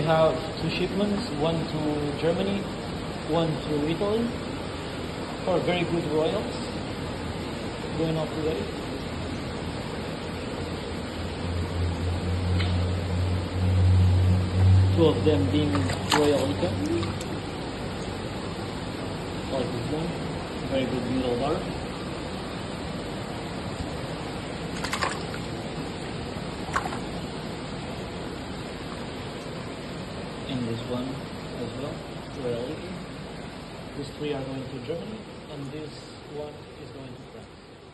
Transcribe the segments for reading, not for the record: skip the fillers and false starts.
have two shipments, one to Germany, one to Italy, for very good royals going off today. Two of them being royal icon, like this one, very good middle bar. And this one as well, royal icon. These three are going to Germany, and this one is going to France.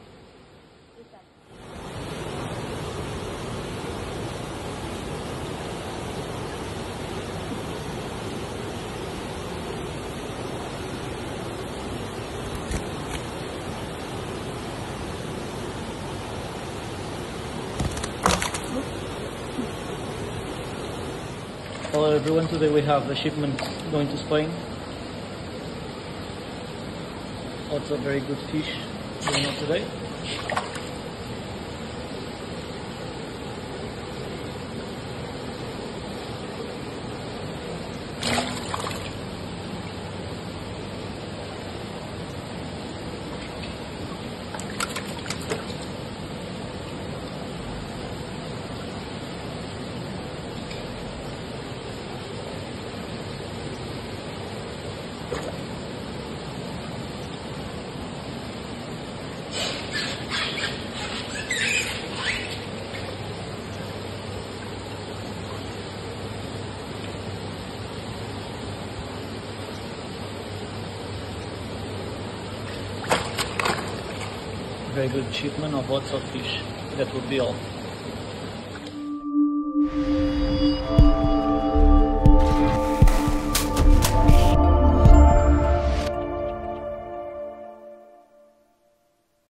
Hello everyone, today we have a shipment going to Spain. Lots of very good fish going on today. Very good shipment of lots of fish. That would be all.